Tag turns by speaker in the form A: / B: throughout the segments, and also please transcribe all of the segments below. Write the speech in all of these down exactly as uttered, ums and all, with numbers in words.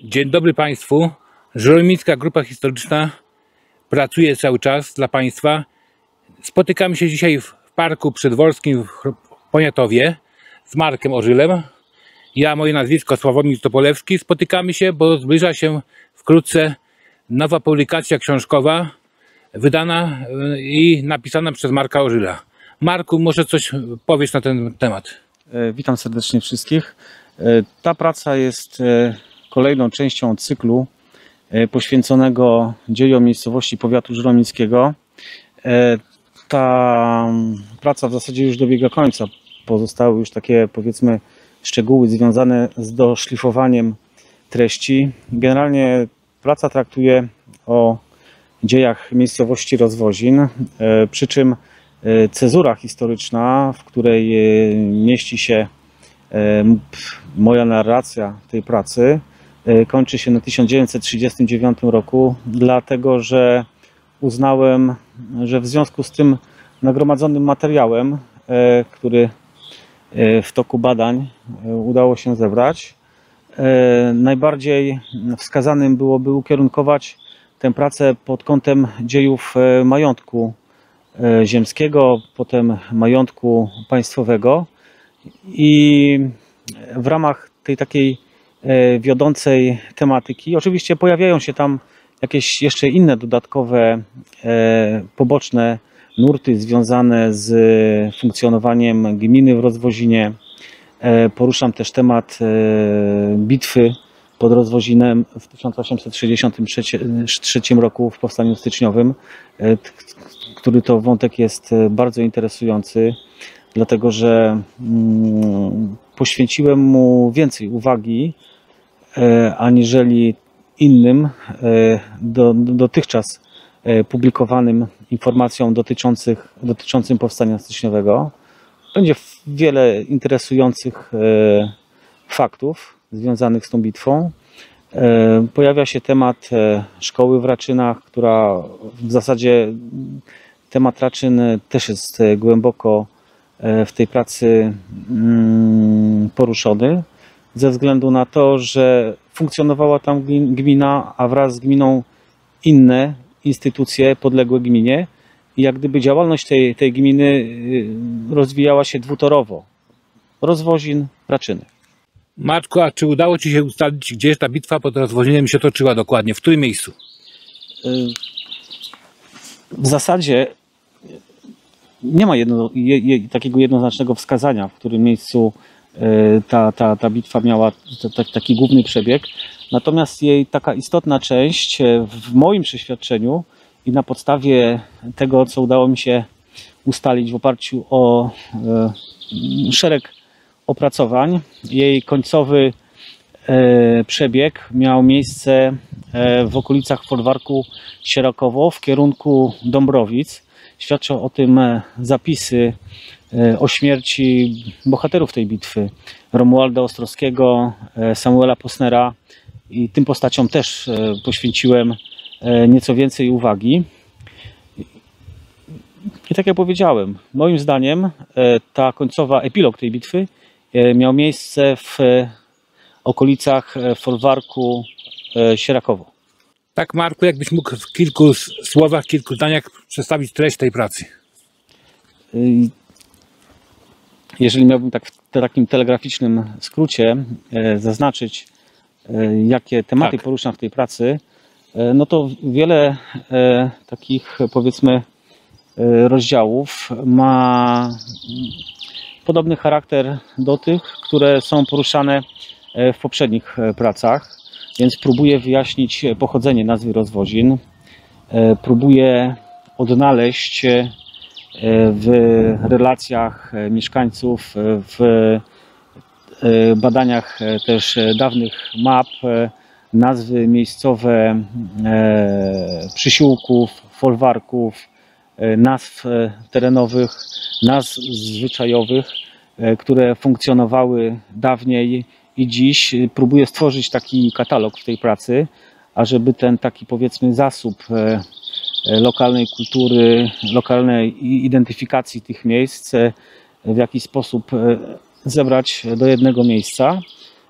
A: Dzień dobry Państwu. Żeromicka Grupa Historyczna pracuje cały czas dla Państwa. Spotykamy się dzisiaj w Parku Przedworskim w Poniatowie z Markiem Orzylem. Ja, moje nazwisko Sławomir Topolewski. Spotykamy się, bo zbliża się wkrótce nowa publikacja książkowa wydana i napisana przez Marka Orzyla. Marku, może coś powiesz na ten temat?
B: Witam serdecznie wszystkich. Ta praca jest kolejną częścią cyklu poświęconego dziejom miejscowości powiatu żeromickiego. Ta praca w zasadzie już dobiega końca. Pozostały już takie, powiedzmy, szczegóły związane z doszlifowaniem treści. Generalnie praca traktuje o dziejach miejscowości Rozwozin, przy czym cezura historyczna, w której mieści się moja narracja tej pracy, kończy się na tysiąc dziewięćset trzydziestym dziewiątym roku, dlatego że uznałem, że w związku z tym nagromadzonym materiałem, który w toku badań udało się zebrać, najbardziej wskazanym byłoby ukierunkować tę pracę pod kątem dziejów majątku ziemskiego, potem majątku państwowego, i w ramach tej takiej wiodącej tematyki oczywiście pojawiają się tam jakieś jeszcze inne dodatkowe, poboczne nurty związane z funkcjonowaniem gminy w Rozwozinie. Poruszam też temat bitwy pod Rozwozinem w tysiąc osiemset sześćdziesiątym trzecim roku w Powstaniu Styczniowym, który to wątek jest bardzo interesujący, dlatego że poświęciłem mu więcej uwagi aniżeli innym do, dotychczas publikowanym informacjom dotyczących, dotyczącym Powstania Styczniowego. Będzie wiele interesujących faktów związanych z tą bitwą. Pojawia się temat szkoły w Raczynach, która w zasadzie temat Raczyn też jest głęboko w tej pracy poruszony, ze względu na to, że funkcjonowała tam gmina, a wraz z gminą inne instytucje podległe gminie, i jak gdyby działalność tej, tej gminy rozwijała się dwutorowo. Rozwozin, Raczyny.
A: Marku, a czy udało Ci się ustalić, gdzie ta bitwa pod Rozwozinem się toczyła dokładnie? W którym miejscu?
B: W zasadzie nie ma jedno, je, je, takiego jednoznacznego wskazania, w którym miejscu ta, ta, ta bitwa miała t, taki główny przebieg. Natomiast jej taka istotna część, w moim przeświadczeniu i na podstawie tego, co udało mi się ustalić w oparciu o e, szereg opracowań, jej końcowy e, przebieg miał miejsce e, w okolicach folwarku Sierakowo w kierunku Dąbrowic. Świadczą o tym zapisy o śmierci bohaterów tej bitwy, Romualda Ostrowskiego, Samuela Posnera, i tym postaciom też poświęciłem nieco więcej uwagi. I tak jak powiedziałem, moim zdaniem ta końcowa epilog tej bitwy miał miejsce w okolicach folwarku Sierakowo.
A: Tak, Marku, jakbyś mógł w kilku słowach, kilku zdaniach przedstawić treść tej pracy?
B: Jeżeli miałbym tak w takim telegraficznym skrócie zaznaczyć, jakie tematy tak poruszam w tej pracy, no to wiele takich, powiedzmy, rozdziałów ma podobny charakter do tych, które są poruszane w poprzednich pracach, więc próbuję wyjaśnić pochodzenie nazwy Rozwozin, próbuję odnaleźć w relacjach mieszkańców, w badaniach też dawnych map nazwy miejscowe przysiłków, folwarków, nazw terenowych, nazw zwyczajowych, które funkcjonowały dawniej i dziś. Próbuję stworzyć taki katalog w tej pracy, ażeby ten taki, powiedzmy, zasób lokalnej kultury, lokalnej identyfikacji tych miejsc w jakiś sposób zebrać do jednego miejsca.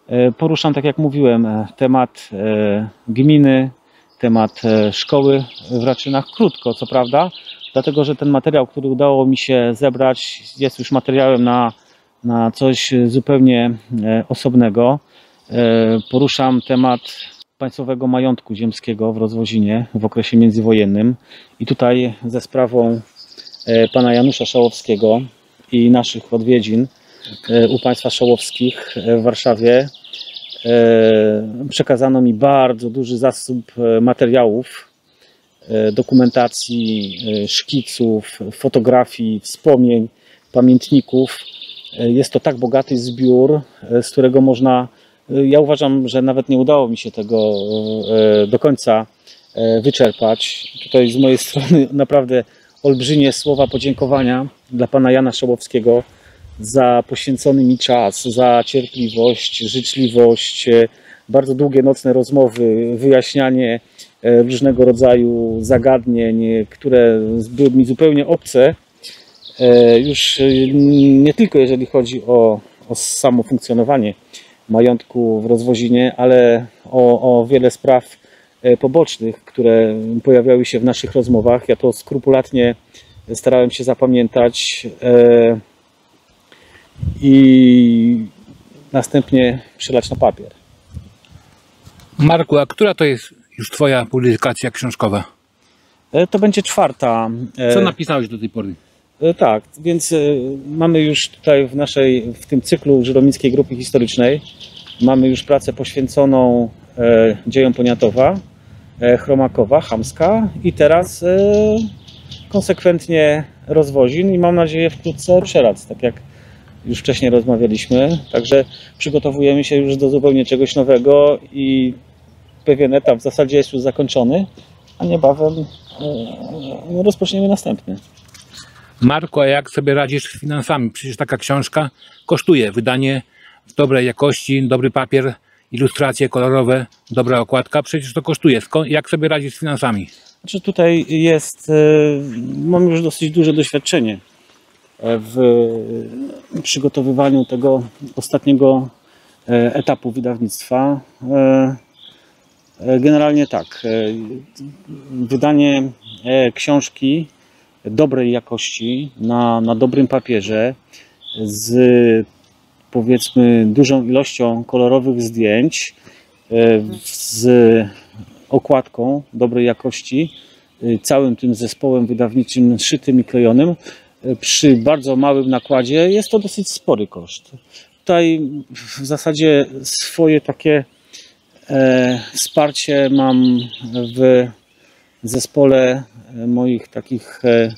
B: Poruszam, tak jak mówiłem, temat gminy, temat szkoły w Raczynach, krótko co prawda, dlatego że ten materiał, który udało mi się zebrać, jest już materiałem na, na coś zupełnie osobnego. Poruszam temat państwowego majątku ziemskiego w Rozwozinie w okresie międzywojennym i tutaj ze sprawą pana Janusza Szałowskiego i naszych odwiedzin u państwa Szałowskich w Warszawie przekazano mi bardzo duży zasób materiałów, dokumentacji, szkiców, fotografii, wspomnień, pamiętników. Jest to tak bogaty zbiór, z którego można, ja uważam, że nawet nie udało mi się tego do końca wyczerpać. Tutaj z mojej strony naprawdę olbrzymie słowa podziękowania dla pana Jana Szałowskiego za poświęcony mi czas, za cierpliwość, życzliwość, bardzo długie nocne rozmowy, wyjaśnianie różnego rodzaju zagadnień, które były mi zupełnie obce. Już nie tylko jeżeli chodzi o, o samo funkcjonowanie majątku w Rozwozinie, ale o, o wiele spraw pobocznych, które pojawiały się w naszych rozmowach. Ja to skrupulatnie starałem się zapamiętać i następnie przelać na papier.
A: Marku, a która to jest już twoja publikacja książkowa?
B: To będzie czwarta.
A: Co napisałeś do tej pory?
B: Tak, więc mamy już tutaj w naszej, w tym cyklu Żyromickiej Grupy Historycznej, mamy już pracę poświęconą dziejom Poniatowa, Chromakowa, Chamska i teraz konsekwentnie Rozwozin i mam nadzieję wkrótce Przeradz, tak jak już wcześniej rozmawialiśmy. Także przygotowujemy się już do zupełnie czegoś nowego i pewien etap w zasadzie jest już zakończony, a niebawem rozpoczniemy następny.
A: Marku, a jak sobie radzisz z finansami? Przecież taka książka kosztuje wydanie w dobrej jakości, dobry papier, ilustracje kolorowe, dobra okładka. Przecież to kosztuje. Skąd, jak sobie radzisz z finansami?
B: Znaczy tutaj jest, mam już dosyć duże doświadczenie w przygotowywaniu tego ostatniego etapu wydawnictwa. Generalnie tak, wydanie książki dobrej jakości, na, na dobrym papierze, z powiedzmy dużą ilością kolorowych zdjęć, z okładką dobrej jakości, całym tym zespołem wydawniczym szytym i klejonym, przy bardzo małym nakładzie jest to dosyć spory koszt. Tutaj w zasadzie swoje takie e, wsparcie mam w zespole moich takich e,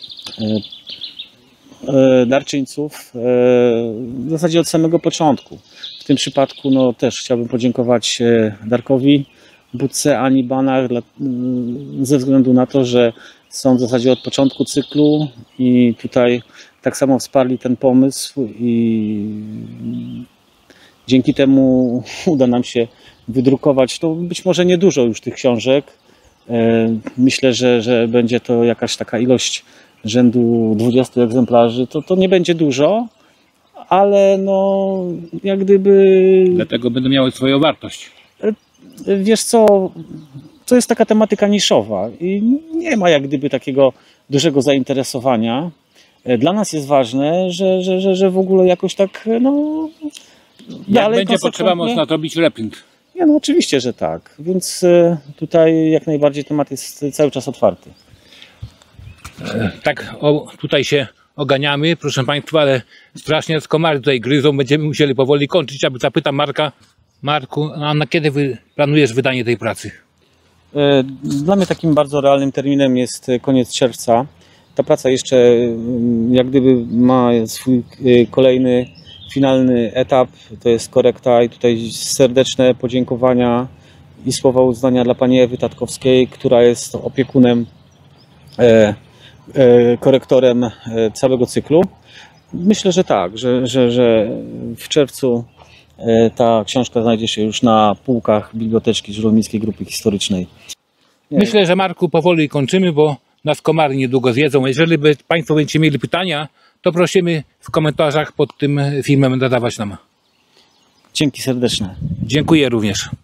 B: e, darczyńców e, w zasadzie od samego początku. W tym przypadku no, też chciałbym podziękować Darkowi Budce, Ani Banach dla, ze względu na to, że są w zasadzie od początku cyklu i tutaj tak samo wsparli ten pomysł i dzięki temu uda nam się wydrukować to być może niedużo już tych książek. Myślę, że, że będzie to jakaś taka ilość rzędu dwudziestu egzemplarzy. To, to nie będzie dużo, ale no jak gdyby...
A: Dlatego będą miały swoją wartość.
B: Wiesz co, to jest taka tematyka niszowa i nie ma jak gdyby takiego dużego zainteresowania. Dla nas jest ważne, że, że, że, że w ogóle jakoś tak no
A: Jak
B: dalej
A: będzie potrzeba, można zrobić reprint.
B: Nie, no oczywiście, że tak. Więc tutaj jak najbardziej temat jest cały czas otwarty.
A: Tak, o, tutaj się oganiamy, proszę Państwa, ale strasznie komary tutaj gryzą. Będziemy musieli powoli kończyć, aby zapytam Marka. Marku, a na kiedy wy planujesz wydanie tej pracy?
B: Dla mnie takim bardzo realnym terminem jest koniec czerwca. Ta praca jeszcze jak gdyby ma swój kolejny, finalny etap. To jest korekta i tutaj serdeczne podziękowania i słowa uznania dla pani Ewy Tatkowskiej, która jest opiekunem, korektorem całego cyklu. Myślę, że tak, że, że, że w czerwcu ta książka znajdzie się już na półkach Biblioteczki Żyromickiej Grupy Historycznej. Nie.
A: Myślę, że Marku powoli kończymy, bo nas komary niedługo zjedzą. Jeżeli by Państwo będziecie mieli pytania, to prosimy w komentarzach pod tym filmem nadawać nam.
B: Dzięki serdeczne.
A: Dziękuję również.